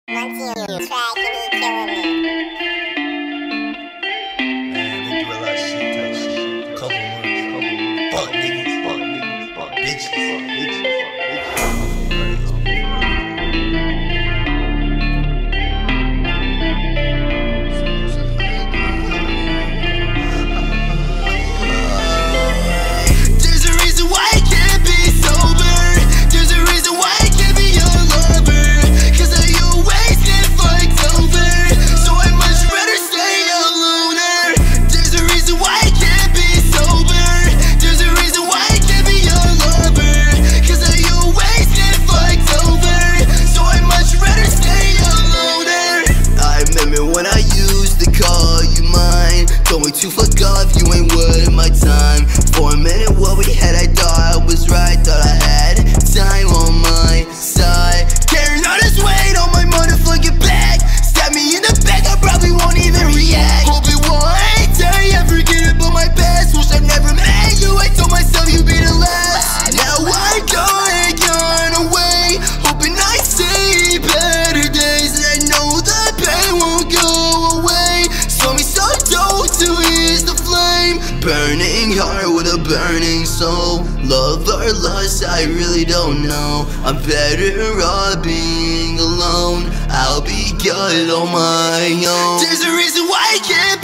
Monty on the track, you be killing me. Man, they do a lot of shit, type shit. Couple words. Fuck niggas, fuck bitches, fuck bitches, fuck bitches. There's a reason why I can't be sober. There's a reason why I can't be your lover. Cause I always get fucked over. So I much rather stay a loner. There's a reason why I can't be sober. There's a reason why I can't be your lover. Cause I always get fucked over. So I much rather stay a loner. I remember when I used to call you mine. Told me to fuck off, you ain't worth my time. For a minute what we had I thought I was right. Thought I had time on my side. Carrying all this weight on my motherfucking back. Stab me in the back, I probably won't even react. Hope it won't die, I forget about my past. Wish I never met you, I told myself you'd be the last. Now I'm going away, hoping I see better days. And I know the pain won't go away. Saw me so dope to ease the flame. Burning heart with a burning soul. Love or lust, I really don't know. I'm better off being alone. I'll be good on my own. There's a reason why I can't